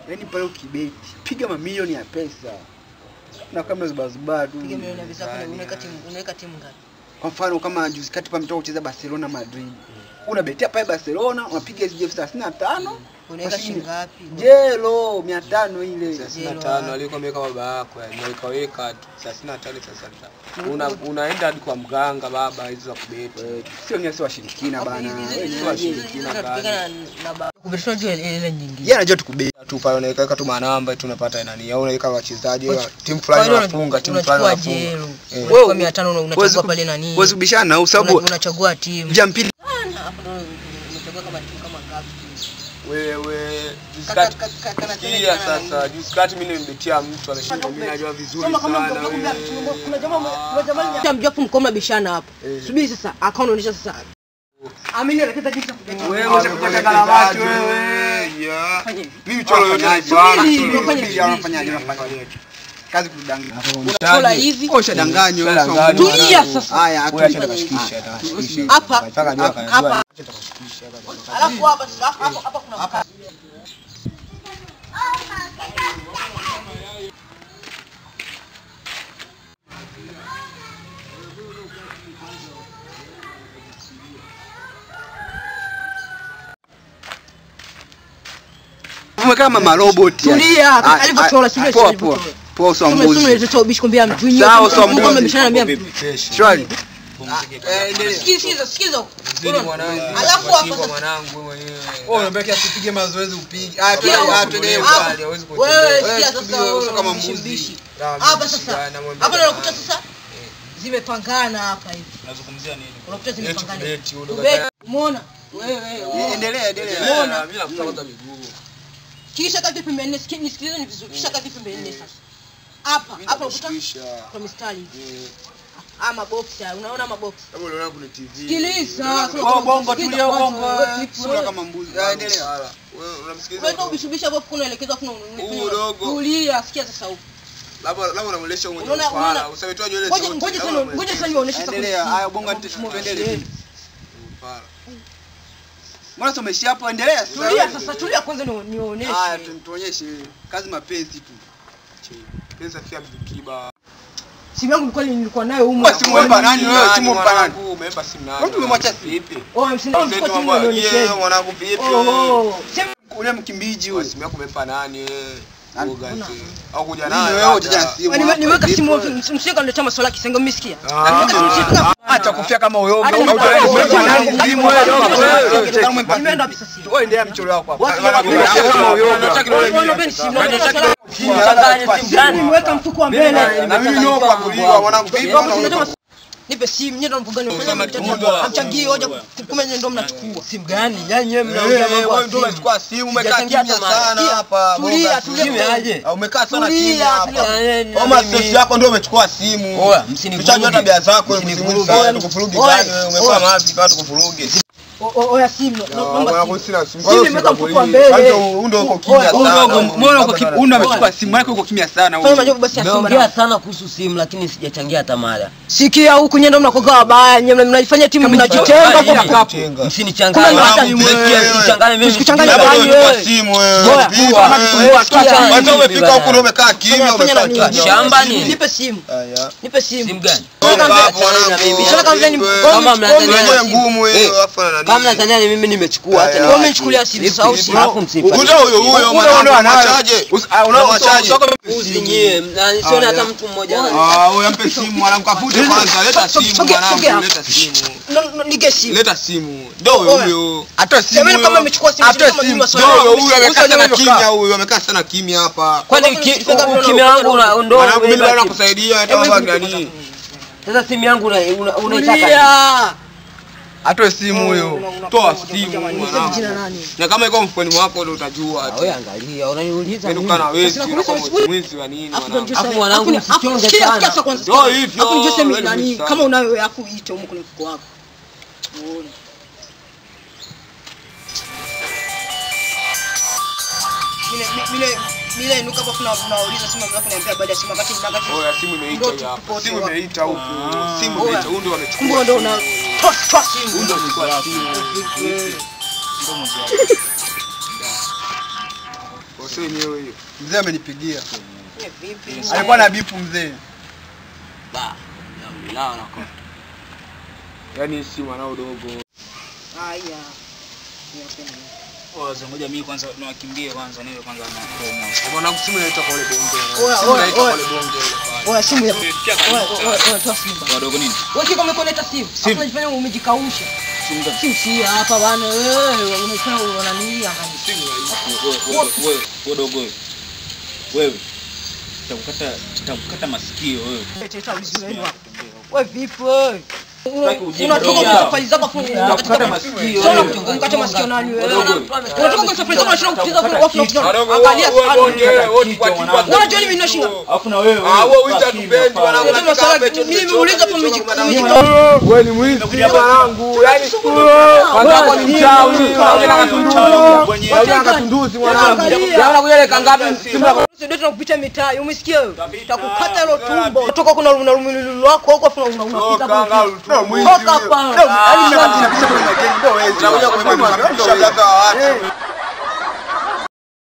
Yaani pale ukibeti, piga mamilioni ya pesa. Na kama zubazuba tu. Piga milioni ya pesa unaweka timu ngapi? Kwa mfano kama juzi kati pa mtoka kucheza Barcelona Madrid. Unabetia pale Barcelona, unapiga SG 35. Unaweka shilingi ngapi? Jelo 500 ile. 35 alikuwa ameweka baba yako, weka tu 35 sasa. Unaenda hadi kwa mganga baba hizo za kubeti. Sio nyasi washirikina bana. Sio washirikina bana. Kubetishwa juu ile nyingine. Yeye anajua tukubeti Tu pale unaweka tu manamba tunapata nani au unaweka wachezaji timu fulani wanafunga timu fulani wanafunga. Wewe 500 unachagua pale nani? Wewe kubishana au sababu unachagua timu. Njia mbili. Unachagua kama timu kama ngapi? Wewe sikia sasa juskati mimi nimebetia mtu anashinda mimi najua vizuri sana wewe. Kuna jamaa mjofu mkoma bishana hapo. Subiri sasa akaunti unaonyesha sasa. Amini anataka jinsi ya kubeti. Wewe unataka kalamati wewe. Mimi cholo yote unafanyaje? Kazi kudanganya. Unachola hivi. Ushadanganywa. Tulia sasa. Haya, atashikisha. Hapa. Hapa. Alafu hapa kuna kama marobot. Tulia, alivyochora sivyo. Poa usombuzi. Unaleta ubishi kwambia mtu nyinyi. Sawa usombuzi. Kama bishana niambia. Shwari. Sikiza. Alafu hapa sasa mwanangu mwenyewe. Wewe unabaki asipige mazoezi upige. Wewe sikia sasa kama mbuzi. Hapa sasa. Hapa ndio unakuta sasa zimepangana hapa hivi. Unazungumzia nini? Unakuta zimepangana. Umeona? Wewe endelea. Umeona? Mimi nafuta miguu. Kisha kati pembeni nisikilize ni vizuri. Kisha kati pembeni sasa. Hapa unakuta kwa mistari. Mabox unaona mabox. Kama unaona kuna TV. Sikiliza. Bongo tulia bongo. Sura kama mbuzi. Endelea. Wewe unamsikiliza. Wewe ubishubisha hapo kunaelekezwa kuna dogo. Tulia, sikia sasa huko. Labda unamwelesha mwenye ufala. Usawetoa nywele zote. Ngoja sasa nionyeshe sasa. Endelea. Haya bongo tuendelee. Ufala. Mbona tumeishia hapo? Endelea. Tulia kwanza nionyeshe. Haya tuonyeshe kazi mapenzi tu. Pesa fia kiba. Simu yangu nilikuwa nayo huko. Wewe simu umempa nani wewe? Simu umempa nani? Umempa simu nani? Mtu umemwacha vipi? Msindio mwanangu vipi? Ule mkimbiji wewe. Simu yako umempa nani wewe? Au kuja naye wewe utaja simu. Niweka simu msika ndio chama swala kisengo mmesikia. Acha kufia kama uyoga au simu wewe. Nimeenda pesa simu. Wewe ndio mchoro wako hapa. Nimeweka mfuko wa mbele. Na mimi ndio kwa kuliwa mwanangu vipi? Nipe simu nyewe ndo mpugani hamchangii hoja kumbe nyewe ndo mnachukua simu gani yani nyewe mnaongea mambo wewe ndo unachukua simu umekaa kimya sana hapa tulia aje umekaa sana kimya hapa kama sisi yako ndio umechukua simu tuchajua tabia zako tukufurugi gani wewe umekuwa mavi kwa tukufurugi oya simu naomba simu nimeweka mfuko wa mbele hata ndio uko kimya sana mbona uko kimya amechukua simu yako uko kimya sana wewe unajua basi naongea sana kuhusu simu lakini sijachangia hata mara sikia huku nyendo mnakoga wabaya nyewe mnajifanya timu mnajitenga kwa kapu msinichanganye hata msichanganye mimi msikuchanganye bali wewe simu wewe wewe umefika huko ndio umekaa kimya umekaa shamba nini nipe simu simu gani kama mnadhania ngumu wewe afa na kama mnadhania mimi nimechukua hata wewe umechukulia simu au simu hapo msipa huyo unamwachaje unamwachaje usinyie siona hata mtu mmoja wewe mpe simu mwanangu kafute kwanza leta simu mwanangu leta simu nige simu leta simu ndio huyo hata simu sema kama umechukua simu ndio huyo amekaa sana kimya huyo amekaa sana kimya hapa kwani kimya wangu ndio mwanangu mimi bado nakusaidia hata mambo gani sasa simu yangu unaitaka atoe simu huyo. Toa simu mwanangu. Na kama iko mfukoni mwako ndio utajua tu. Wewe angalia, unaniuliza nini? Ndio kana wewe mwizi wa nini mwanangu? Afu mwanangu msichonge sana. Ndio hivyo. Afu njoo sema nani kama unayo yako iite huko kwenye mfuko wako. Uone. Mile nuka hapo tunauliza simu yako niambia baada ya simu wakati wakati. Oh, simu imeita hapo. Simu imeita huko. Simu imeita huko ndio wamechukua. Kumbe ndio una toa simu. Ndio unachukua simu. Ndio mmoja. Sio yenyewe hiyo. Mzee amenipigia. Vipi? Alikuwa na bifu mzee. Na. Yaani si mwanao dogo. Haya. Ngoja mimi kwanza niwakimbie kwanza niwe kwanza na promo. Mwanangu simu inaita kwa ile bonge. Oya simu ya. Oya toa simu. Wadogo nini? Wewe kiko umekoleta simu. Hapo unajifanya umejikausha. Simu si hapa bana wewe unafanya unania hadi simu. Wadogo. Wewe. Tutakukata masikio wewe. Wewe vipi wewe? Unatoka kwa safari zako katika masikio. Sio unakata masikio nani wewe? Unatoka kwa safari zako unashindwa kupiga kwa angalia sana. Unajua mimi ninashinda. Alafu na wewe. Wewe utatupendi wanangu. Mimi nimeuliza hapo mimi. Wewe ni mwizi mwanangu. Yaani kwanza hapo ni mchawi. Wewe katunduzi mwanangu. Yaona kule kangapi Ndio tunakupita mitaa. Umesikia wewe? Utakukata hilo tumbo. Kutoka kuna lumilulu wako huko afu unapiga kwa. Mwizi. Yaani mimi ndio wewe. Unakuja kwa mimi.